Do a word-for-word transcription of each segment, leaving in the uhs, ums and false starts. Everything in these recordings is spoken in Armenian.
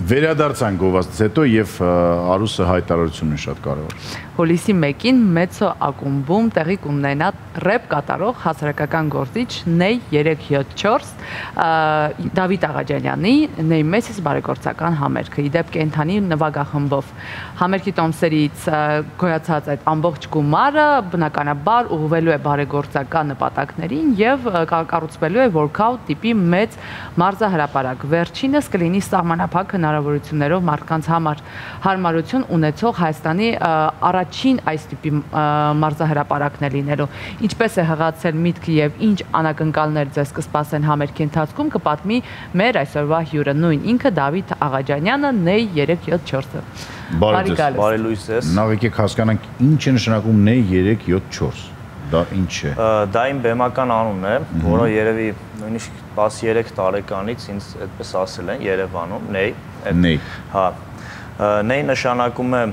Վերադարձանք գովազդից հետո եւ Արուսը հայտարարությունն է շատ կարևոր։ Հուլիսի մեկին Մեծո ակումբում տեղի կունենա ռեփ կատարող հասարակական գործիչ Նեյ երեք յոթ չորս Դավիթ Աղաջանյանի Նեյ Մեսիս բարեգործական համերգը։ Իդեպ կենթանի նվագախմբով համերգի տոմսերից գոյացած այդ ամբողջ գումարը բնականաբար ուղղվելու է բարեգործական նպատակներին եւ կառուցվելու է workout տիպի մեծ մարզահրապարակ։ Վերջինս կլինի սահմանափակ հնարավորություններով մարդկանց համար հարմարություն ունեցող Հայաստանի առաջին այս տիպի մարզահրապարակն է լինելու։ Ինչպես է հղացել միտքը եւ ինչ անակնկալներ ձեզ կսպասեն համերգի ընթացքում կպատմի մեր այսօրվա հյուրը նույն ինքը Դավիթ Աղաջանյանը Նեյ երեք յոթ չորսը։ Բարի լույս ես։ Նախ եկեք հասկանանք ինչ է նշանակում Նեյ երեք յոթ չորս։ Դա ինչ է։ Դա իմ բեմական անունն է, որը երևի նույնիսկ տասներեք տարեկանից ինձ այդպես ասել են Երևանում, Նեյ։ Նեյ։ Հա։ Նեյ նշանակում է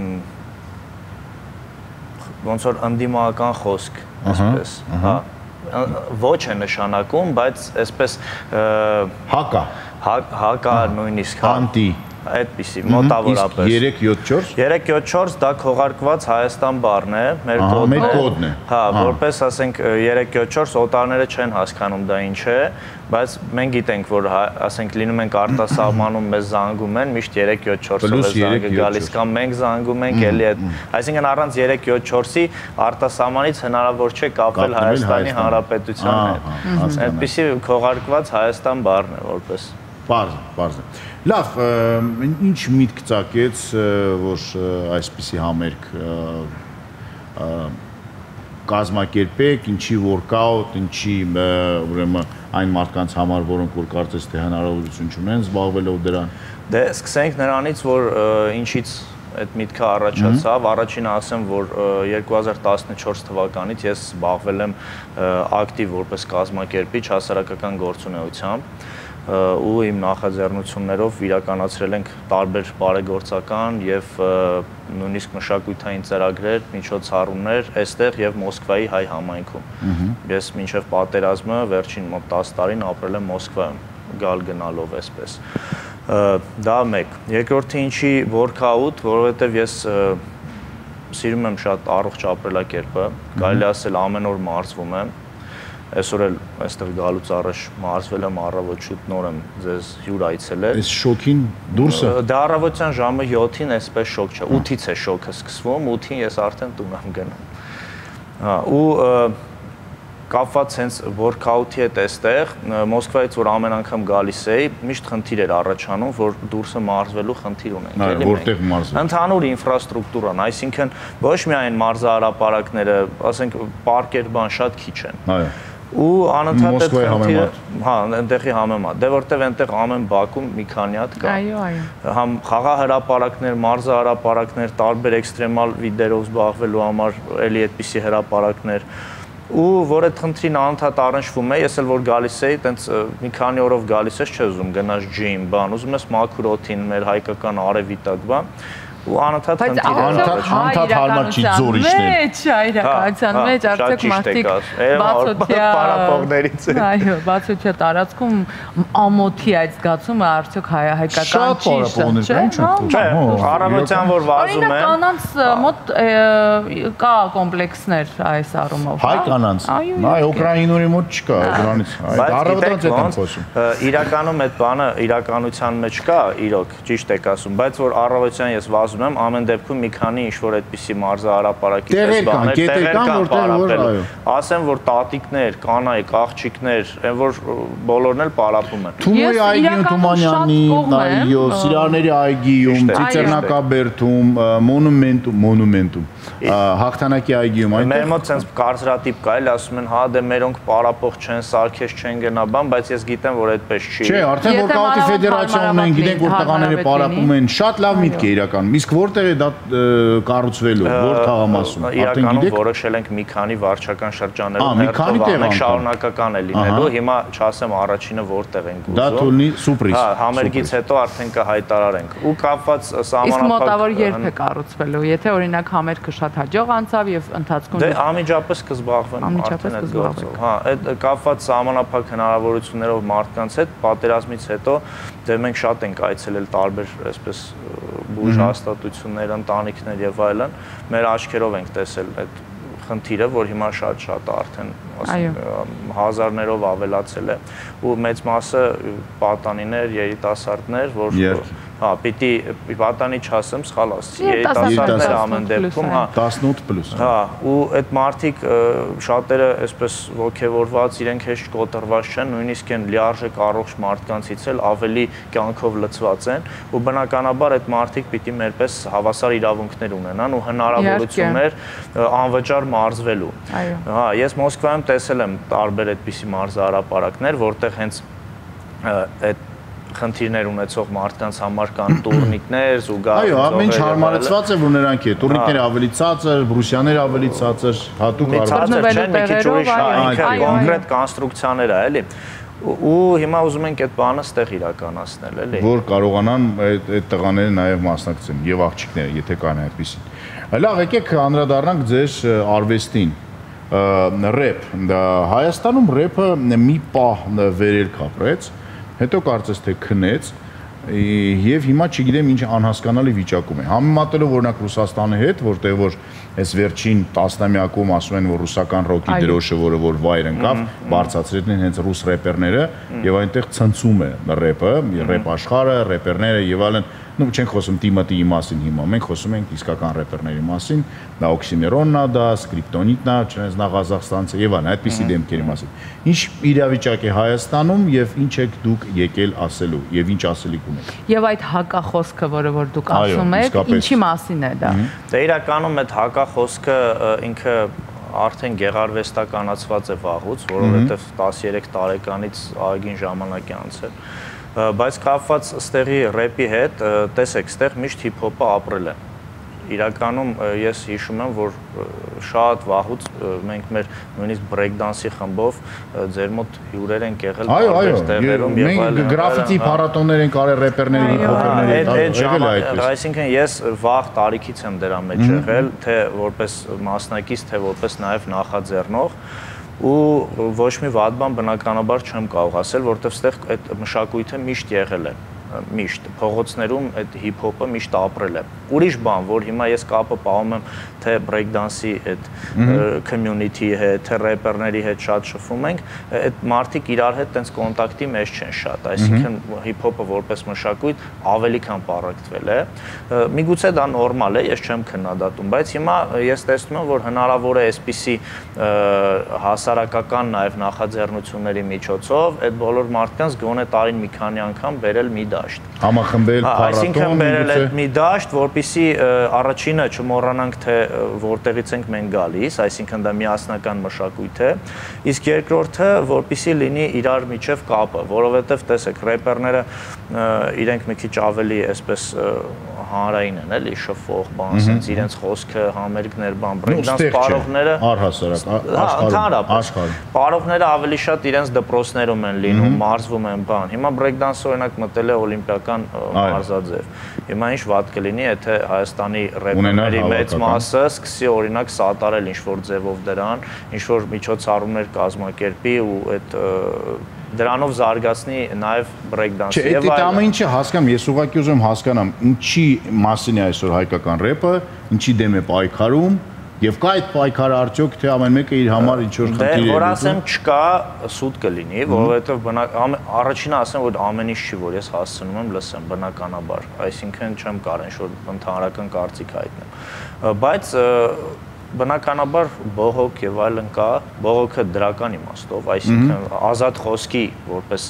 ոնց որ ընդդիմական խոսք, այսպես, հա։ Ոչ է նշանակում, բայց այսպես հակա, հակա նույնիսկ, հա։ Անտի Այդպիսի, մոտավորապես։ երեք յոթ չորս երեք յոթ չորս դա քողարկված Հայաստան բառն է, մեր կոդն է։ Հա, որպես ասենք երեք յոթ չորս օտարները չեն հասկանում դա ինչ է, բայց մենք գիտենք, որ ասենք լինում ենք արտասահմանում մեզ զանգում են, միշտ երեք յոթ չորսով է զանգը գալիս կամ մենք զանգում ենք, էլի այդ, այսինքն առանց երեք յոթ չորսի արտասահմանից հնարավոր չէ կապվել Հայաստանի Հանրապետության հետ։ Այդպիսի քողարկված Հայաստան բառն է որպես։ Պարզ, պարզ է։ Լավ, ինչ միտք ծագեց, որ այսպիսի համերգ կազմակերպեք, ինչի workout, ինչի ուրեմն այն մարդկանց համար, որոնք որ կարծես թե հնարավորություն չունեն զբաղվելով դրան։ Դե սկսենք նրանից, որ ինչից այդ միտքը առաջացավ, առաջինը ասեմ, որ երկու հազար տասնչորս թվականից ես զբաղվել եմ ակտիվ որպես կազմակերպիչ հասարակական գործունեությամբ ու իմ նախաձեռնություններով իրականացրել ենք տարբեր բարեգործական եւ նույնիսկ մշակութային ծրագրեր, միջոցառումներ այստեղ եւ Մոսկվայի հայ համայնքում։ Ես մինչեւ պատերազմը վերջին մոտ տասը տարին ապրել եմ Մոսկվայում, գալ գնալով այսպես։ Դա մեկ։ Երկրորդը ինչի workout, որովհետեւ ես սիրում եմ շատ առողջ ապրելակերպը, կարելի ասել ամեն օր մարզվում եմ։ Այսօր էլ այստեղ գալուց առաջ մարզվել եմ առավոտ շուտ նոր եմ ձեզ հյուր այցելել։ Այս շոքին դուրսը։ Դա առավոտյան ժամը յոթին այսպես շոկ չէ, ութից է շոկը սկսվում, ութին ես արդեն տուն եմ գնում։ Հա, ու կապված հենց workout-ի հետ այստեղ, Մոսկվայից որ ամեն անգամ գալիս էի, միշտ խնդիր էր առաջանում, որ դուրսը մարզվելու խնդիր ունենք, էլի մենք։ Ընդհանուր ինֆրաստրուկտուրան, այսինքն ոչ միայն մարզահարապարակները, ասենք պարկեր բան շատ քիչ են։ Այո։ Ու անընդհատ այդ խնդիրը, հա, այնտեղի համեմատ, դե որտեվ այնտեղ ամեն բակում մի քանի հատ կա։ Այո, այո։ Համ խաղահրապարակներ, մարզահրապարակներ, տարբեր էքստրեմալ վիդերով զբաղվելու համար էլի այդպիսի հրապարակներ ու որ այդ խնդրին անընդհատ առնչվում է, ես էլ որ գալիս էի, տենց մի քանի օրով գալիս ես, չէ ուզում գնաս ջիմ, բան, ուզում ես մաքուր օդին, մեր հայկական արևի տակ, բան, ու անընդհատ խնդիր է։ Անընդհատ հարմար չի ձոր իջնել։ Մեջ, իրականության մեջ արդյոք մարդիկ բացօթյա պարապողներից են։ Այո, բացօթյա տարածքում ամոթի այդ զգացումը արդյոք հայկական չի, չէ՞։ Առավոտյան որ վազում են։ Կանանց մոտ կա կոմպլեքսներ այս առումով։ Հայ կանանց։ Այ Ուկրաինորի մոտ չկա, դրանից։ Այդ առավոտից է խոսում։ Իրականում այդ բանը իրականության մեջ կա, իրոք, ճիշտ եք ասում, բայց որ առավոտյան ես վազում եմ, ամեն դեպքում մի քանի ինչ-որ այդպիսի մարզահարապարակի պես բաներ տեղեր կան պարապելու։ Ասեմ, որ տատիկներ, կանայք, աղջիկներ, այն որ բոլորն էլ պարապում են։ Թումոյի այգիում, Թումանյանի, այո, Սիրահարների այգիում, Ծիծեռնակաբերդում, Մոնումենտում, Մոնումենտում, Հաղթանակի այգիում, այնտեղ։ Մեր մոտ sense կարծրատիպ կա, էլ ասում են, հա դե մերոնք պարապող չեն, սարքես չեն գնա բան, բայց ես գիտեմ, որ այդպես չի։ Չէ, արդեն որ կաուտի ֆեդերացիան ունեն, գիտենք որ տղաները պարապում են, շատ լավ միտք է իրականում։ Իսկ որտեղ է դա կառուցվելու, որ թաղամասում։ Իրականում որոշել ենք մի քանի վարչական շրջաններում հերթով շարունակական է լինելու։ Հիմա չասեմ առաջինը որտեղ ենք ուզում։ Դա թողնի սուրպրիզ։ Հա, համերգից հետո արդեն կհայտարարենք։ Ու կապված Իսկ մոտավոր երբ է կառուցվելու, եթե օրինակ համերգը շատ հաջող անցավ եւ ընթացքում Դե անմիջապես կզբաղվեմ արդեն այդ գործով։ Հա, այդ կապված սահմանափակ հնարավորություններով մարդկանց հետ պատերազմից հետո դե մենք շատ ենք այցելել տարբեր այսպես բուժ հաստատություններ, ընտանիքներ եւ այլն, մեր աչքերով ենք տեսել այդ խնդիրը, որ հիմա շատ-շատ արդեն հազարներով ավելացել է ու մեծ մասը պատանիներ, երիտասարդներ, որ հա, պիտի պատանի չասեմ, սխալ ասի, երիտասարդներ ամեն դեպքում, հա, տասնութ պլյուս։ Հա, ու այդ մարդիկ շատերը այսպես ոգևորված, իրենք հեշտ կոտրված չեն, նույնիսկ են լիարժեք առողջ մարդկանցից էլ ավելի կյանքով լցված են, ու բնականաբար այդ մարդիկ պիտի մերպես հավասար իրավունքներ ունենան ու հնարավորություններ անվճար մարզվելու։ Հա, ես Մոսկվայում տեսել եմ տարբեր այդպիսի մարզահրապարակներ, որտեղ հենց այդ խնդիրներ ունեցող մարդկանց համար կան տուրնիկներ, զուգահեռ։ Այո, ամեն ինչ հարմարեցված է, որ նրանք է։ Տուրնիկները ավելի ցածր, բրուսյաները ավելի ցածր, հատուկ արվեստներ չեն, մի քիչ ուրիշ, ինքը կոնկրետ կոնստրուկցիաներ է, էլի։ Ու հիմա ուզում ենք այդ բանը ստեղ իրականացնել, էլի։ Որ կարողանան այդ այդ տղաները նաև մասնակցեն եւ աղջիկները, եթե կան այդպեսին։ Լավ, եկեք անդրադառնանք ձեր արվեստին։ Ռեփ, Հայաստանում ռեփը մի պահ վերելք ապրեց, հետո կարծես թե քնեց եւ հիմա չգիտեմ ինչ անհասկանալի վիճակում է։ Համեմատելով օրինակ Ռուսաստանի հետ, որտեղ որ այս վերջին տասնամյակում ասում են որ ռուսական ռոկի դրոշը, որը որ վայր ընկավ, բարձրացրել են հենց ռուս рэպերները եւ այնտեղ ցնցում է ռեփը, ռեփ աշխարհը, рэպերները եւ այլն։ Ну, չենք խոսում Տիմոթիի մասին հիմա, մենք խոսում ենք իսկական рэպերների մասին, դա օքսիմերոնն է, դա սկրիպտոնիտն է, չնայած նա Ղազախստանցը եւ այլն, այդպիսի դեմքերի մասին։ Ինչ իրավիճակ է Հայաստանում եւ ինչ եք դուք եկել ասելու եւ ինչ ասելիք ունեք։ Եվ այդ հակախոսքը, որը որ դուք ասում եք, ինչի մասին է դա։ Դե իրականում այդ հակախոսքը ինքը արդեն գեղարվեստականացված է վաղուց, որովհետեւ տասներեք տարեկանից ագին ժամանակ է անցել։ Բայց կապված ստեղի ռեպի հետ, տեսեք, ստեղ միշտ հիփ-հոփը ապրել է։ Իրականում ես հիշում եմ, որ շատ վաղուց մենք մեր նույնիսկ բրեյք-դանսի խմբով ձեր մոտ հյուրեր ենք եղել տարբեր տեղերում եւ այլն։ Մենք գրաֆիտի փառատոներ ենք արել рэպերների, հիփ-հոփերների, այսինքն ես վաղ տարիքից եմ դրա մեջ եղել, թե որպես մասնակից, թե որպես նաեւ նախաձեռնող ու ոչ մի վատ բան բնականաբար չեմ կարող ասել, որովհետև ստեղ այդ մշակույթը միշտ եղել է, միշտ փողոցներում այդ հիփ-հոփը միշտ ապրել է։ Ուրիշ բան, որ հիմա ես կապը պահում եմ թե բրեյք-դանսի այդ community-ի հետ, թե рэպերների հետ շատ շփվում ենք, այդ մարդիկ իրար հետ տենց կոնտակտի մեջ չեն շատ, այսինքն հիփ-հոփը որպես մշակույթ ավելի քան պարակտվել է։ Միգուցե դա նորմալ է, ես չեմ քննադատում, բայց հիմա ես տեսնում եմ, որ հնարավոր է այսպիսի հասարակական նաև նախաձեռնությունների միջոցով այդ բոլոր մարդկանց գոնե տարին մի քանի անգամ բերել մի դաշտ։ Համախմբել փառատոն, այսինքն բերել այդ մի դաշտ, որպեսզի առաջինը չմոռանանք, թե որտեղից ենք մենք գալիս, այսինքն դա միասնական մշակույթ է, իսկ երկրորդը, որպեսզի լինի իրար միջև կապը, որովհետև տեսեք, рэպերները իրենք մի քիչ ավելի այսպես հանրային են, էլի, շփվող բան, ասենց իրենց խոսքը, համերգներ, բան, բրեյք-դանս պարողները առհասարակ աշխարհում, պարողները ավելի շատ իրենց դպրոցներում են լինում, մարզվում են, բան։ Հիմա բրեյք-դանսը օրինակ մտել է օլիմպիական մարզաձև։ Հիմա ինչ վատ կլինի, եթե Հայաստանի рэպերների մեծ մասը սկսի օրինակ սատարել ինչ-որ ձևով դրան, ինչ-որ միջոցառումներ կազմակերպի ու այդ դրանով զարգացնի նաև բրեյք-դանսը։ Չէ, այդ ամեն ինչը հասկանում, ես ուղղակի ուզում հասկանամ, ինչի մասին է այսօր հայկական րեփը, ինչի դեմ է պայքարում, եւ կա այդ պայքարը արդյոք թե ամեն մեկը իր համար ինչ որ խնդիր է։ Դե որ ասեմ չկա, սուտ կլինի, որովհետեւ առաջինը ասեմ, որ ամեն ինչ չի, որ ես հասցնում եմ լսեմ բնականաբար, այսինքն չեմ կարող ինչ-որ ընդհանրական կարծիք հայտնեմ։ Բայց բնականաբար բողոք եւ այլն կա, բողոքը դրական իմաստով, այսինքն ազատ խոսքի որպես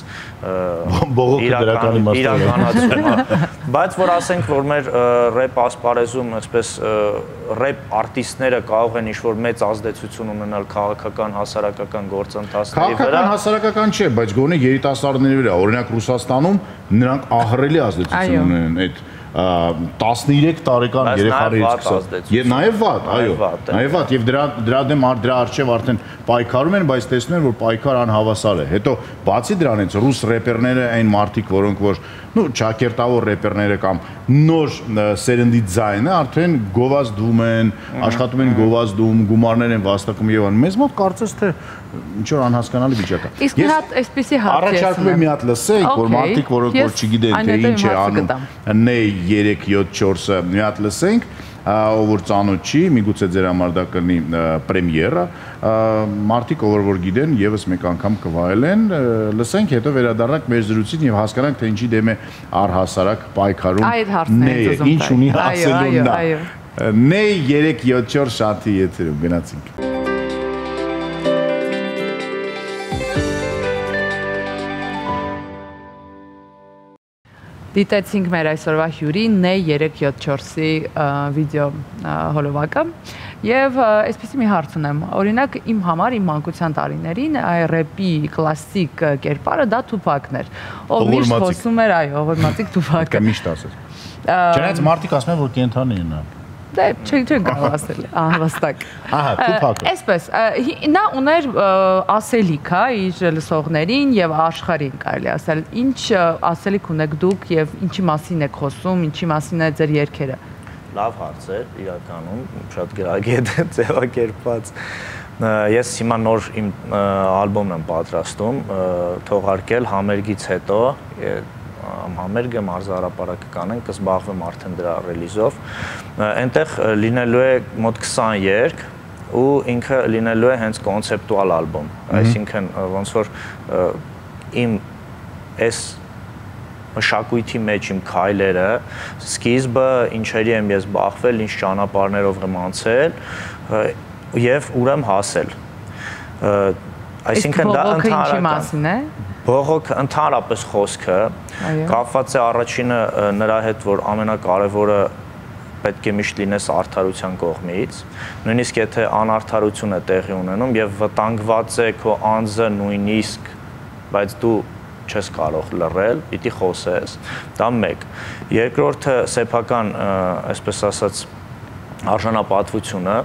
իրականացում, բայց որ ասենք, որ մեր ռեփ ասպարեզում այսպես ռեփ արտիստները կարող են ինչ-որ մեծ ազդեցություն ունենալ քաղաքական, հասարակական գործընթացների վրա։ Քաղաքական, հասարակական չէ, բայց գոնե երիտասարդների վրա, օրինակ Ռուսաստանում նրանք ահռելի ազդեցություն ունեն այդ տասնիրեք տարեկան երեխաներից սկսած։ Եվ նաև վատ, այո, նաև վատ, եւ դրա դրա դեմ դրա արժեվ արդեն պայքարում են, բայց տեսնում են, որ պայքար անհավասար է։ Հետո բացի դրանից ռուս рэպերները այն մարդիկ, որոնք որ նու ճակերտավոր рэպերները կամ նոր սերնդի ձայնը արդեն գովազդում են, աշխատում են գովազդում, գումարներ են վաստակում եւ այլն։ Մեզ մոտ կարծես թե ինչ որ անհասկանալի վիճակ է։ Իսկ մի հատ այսպեսի հարց առաջարկում եմ մի հատ լսենք, որ մարդիկ, որոնք որ չգիտեն թե ինչ է անում, նեյ երեք յոթ չորսը մի հատ լսենք, ով որ ծանոթ չի, միգուցե ձեր համար դա կլինի պրեմիերա, մարդիկ, ով որ գիտեն, եւս մեկ անգամ կվայելեն, լսենք, հետո վերադառնանք մեր զրույցին եւ հասկանանք, թե ինչի դեմ է առհասարակ պայքարում նեյ, ինչ ունի ասելու նա։ Նեյ երեք յոթ չորս Շանթի եթերում գնացինք։ Դիտեցինք մեր այսօրվա հյուրի նեյ երեք յոթ չորսի վիդեո հոլովակը եւ այսպեսի մի հարց ունեմ։ Օրինակ իմ համար իմ մանկության տարիներին ռեպի կլասիկ կերպարը դա Թուփակն էր, ով միշտ խոսում էր, այո, ողորմածիկ Թուփակը։ Միշտ ասես։ Չնայած մարդիկ ասում են, որ կենթանի է նա։ Դե չեն կարող ասել, ահավաստակ։ Ահա, Թուփակը։ Այսպես, նա ուներ ասելիք, հա, իր լսողներին եւ աշխարհին, կարելի ասել։ Ինչ ասելիք ունեք դուք եւ ինչի մասին եք խոսում, ինչի մասին է ձեր երգերը։ Լավ հարց է, իրականում, շատ գրագետ է ձևակերպված։ Ես հիմա նոր իմ ալբոմն եմ պատրաստում, թողարկել համերգից հետո համերգը մարզահրապարակը կանենք, կզբաղվեմ արդեն դրա ռելիզով։ Այնտեղ լինելու է մոտ քսան երգ ու ինքը լինելու է հենց կոնցեպտուալ ալբոմ, այսինքն ոնց որ իմ այս մշակույթի մեջ իմ քայլերը, սկիզբը ինչերի եմ ես բախվել, ինչ ճանապարհներով եմ անցել եւ ուր եմ հասել։ Այսինքն դա ընդհանրական է։ Բողոք ընդհանրապես խոսքը կապված է առաջինը նրա հետ, որ ամենակարևորը պետք է միշտ լինես արդարության կողմից, նույնիսկ եթե անարդարություն է տեղի ունենում եւ վտանգված է քո անձը նույնիսկ, բայց դու չես կարող լռել, պիտի խոսես, դա մեկ։ Երկրորդը սեփական, այսպես ասած, արժանապատվությունը,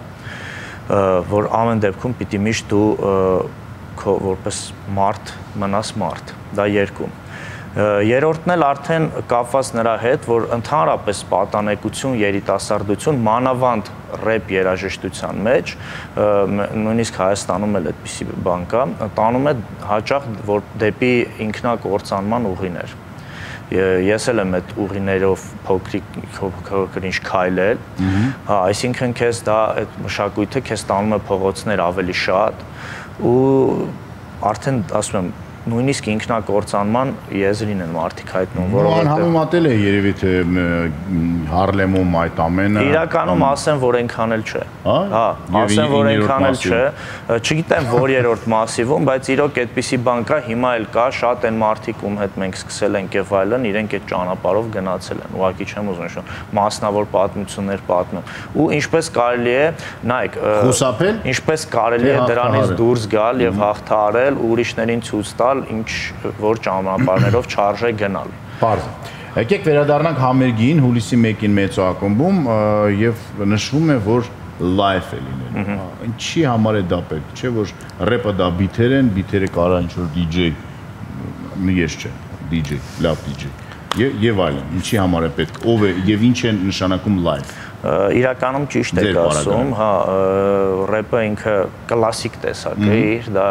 որ ամեն դեպքում պիտի միշտ դու քո որպես մարդ մնաս մարդ, դա երկում։ Երրորդն էլ արդեն կապված նրա հետ, որ ընդհանրապես պատանեկություն, երիտասարդություն, մանավանդ ռեպ երաժշտության մեջ, նույնիսկ Հայաստանում էլ այդպիսի բան կա, տանում է հաճախ որ դեպի ինքնակործանման ուղիներ։ Ես էլ եմ այդ ուղիներով փոքրիկ ինչ քայլել, այսինքն քեզ դա այդ մշակույթը քեզ տանում է փողոցներ ավելի շատ ու արդեն ասում եմ նույնիսկ ինքնակործանման եզրին են մարդիկ հայտնում, որովհետեւ անհամեմատել է երևի թե Հարլեմում այդ ամենը։ Իրականում ասեմ, որ այնքան էլ չէ։ Հա, ասեմ, որ այնքան էլ չէ։ Չգիտեմ որ երրորդ մասիվում, բայց իրոք այդպիսի բան կա, հիմա էլ կա, շատ են մարդիկ ում հետ մենք սկսել ենք եւ այլն, իրենք այդ ճանապարհով գնացել են։ Ուղղակի չեմ ուզում նշել, մասնավոր պատմություններ պատմեմ։ Ու ինչպես կարելի է, նայեք, խուսափել, ինչպես կարելի է դրանից դուրս գալ եւ հաղթահարել, ուրիշներին ցույց տալ ինչ որ ճանապարհներով չարժե գնալ։ Պարզ։ Եկեք վերադառնանք համերգին հուլիսի մեկին մեծո ակումբում եւ նշվում է որ լայվ է լինելու։ Ինչի համար է դա պետք, չէ՞ որ ռեպը դա բիթեր են, բիթերը կարա ինչ որ դիջեյ, ես չէ, դիջեյ, լավ դիջեյ եւ այլն։ Ինչի համար է պետք, ով է եւ ինչ է նշանակում լայվ։ Իրականում ճիշտ եք ասում, հա, ռեպը ինքը կլասիկ տեսակ է, դա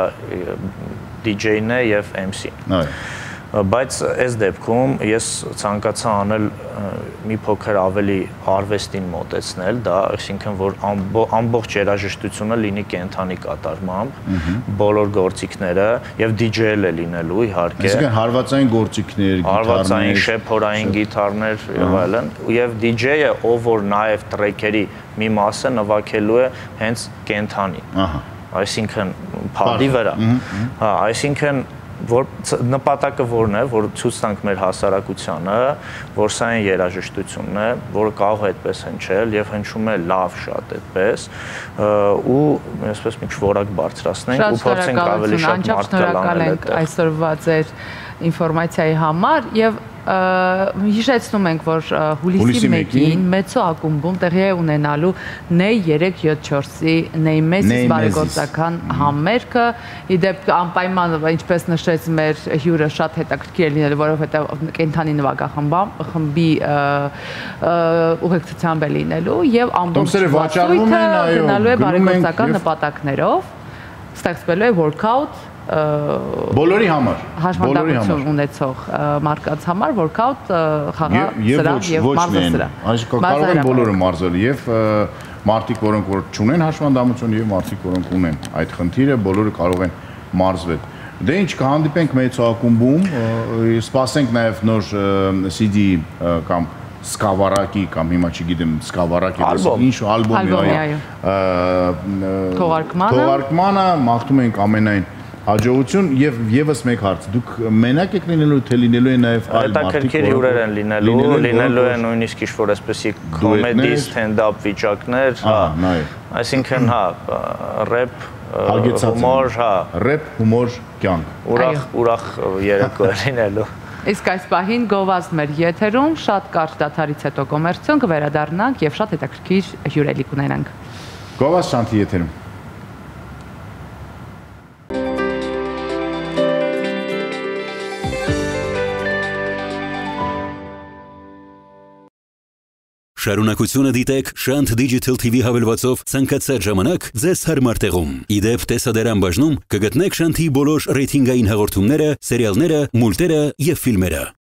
դիջեյն է եւ էմ սին։ Բայց այս դեպքում ես ցանկացա անել մի փոքր ավելի արվեստին մոտեցնել, դա այսինքն որ ամբողջ երաժշտությունը լինի կենթանի կատարմամբ, բոլոր գործիքները եւ դիջեյել է լինելու իհարկե։ Այսինքն հարվածային գործիքներ, գիտարներ, հարվածային շեփորային գիտարներ եւ այլն, եւ դիջեյը ով որ նաեւ տրեքերի մի մասը նվագելու է հենց կենթանի։ Ահա այսինքն փադի վրա։ Հա, այսինքն որ նպատակը որն է, որ ցույց տանք մեր հասարակությանը, որ սա այն երաժշտությունն է, որը կարող է այդպես հնչել եւ հնչում է լավ շատ այդպես, ու այսպես մի որակ բարձրացնենք ու փորձենք ավելի շատ մարդկանց անել այդտեղ։ Այսօրվա ձեր ինֆորմացիայի համար եւ Հիշեցնում ենք, որ հուլիսի մեկին մեծո ակումբում տեղի է ունենալու Նեյ երեք յոթ չորսի Նեյ Մեսիս բարեգործական համերգը։ Իդեպ անպայման, ինչպես նշեց մեր հյուրը, շատ հետաքրքիր է լինելու, որովհետև կենդանի նվագախմբի ուղեկցությամբ է լինելու եւ ամբողջ վաճառքը գնալու է բարեգործական նպատակներով, ստեղծվելու է workout բոլորի համար, հաշմանդամություն ունեցող մարդկանց համար workout խաղասրահ եւ մարզասրահ։ Կարող են բոլորը մարզել եւ մարդիկ, որոնք որ չունեն հաշմանդամություն եւ մարդիկ, որոնք ունեն այդ խնդիրը, բոլորը կարող են մարզվել։ Դե ինչ կհանդիպենք մեծ ակումբում, սպասենք նաեւ նոր սի դի կամ սկավառակի կամ հիմա չգիտեմ սկավառակի ինչ ալբոմի թողարկմանը, մաղթում ենք ամենայն հաջողություն եւ եւս մեկ հարց, դուք մենակ եք լինելու, թե լինելու են նաեւ այլ մարդիկ, հետաքրքիր հյուրեր են լինելու, լինելու են նույնիսկ ինչ-որ այսպեսի կոմեդի, ստենդափ վիճակներ, հա, այսինքն հա, ռեփ, հումոր, հա, ռեփ, հումոր, կյանք, ուրախ, ուրախ երեկո է լինելու։ Իսկ այս պահին գովազդ մեր եթերում, շատ կարճ դադարից հետո կոմերցիոն կվերադառնանք եւ շատ հետաքրքիր հյուրերի կունենանք։ Գովազդ Շանթի եթերում։ Շարունակությունը դիտեք Shant Digital T V հավելվածով ցանկացած ժամանակ ձեզ հարմար տեղում։ Իդեպ տեսադարան բաժնում կգտնեք Shant-ի բոլոր ռեյթինգային հաղորդումները, սերիալները, մուլտերը եւ ֆիլմերը։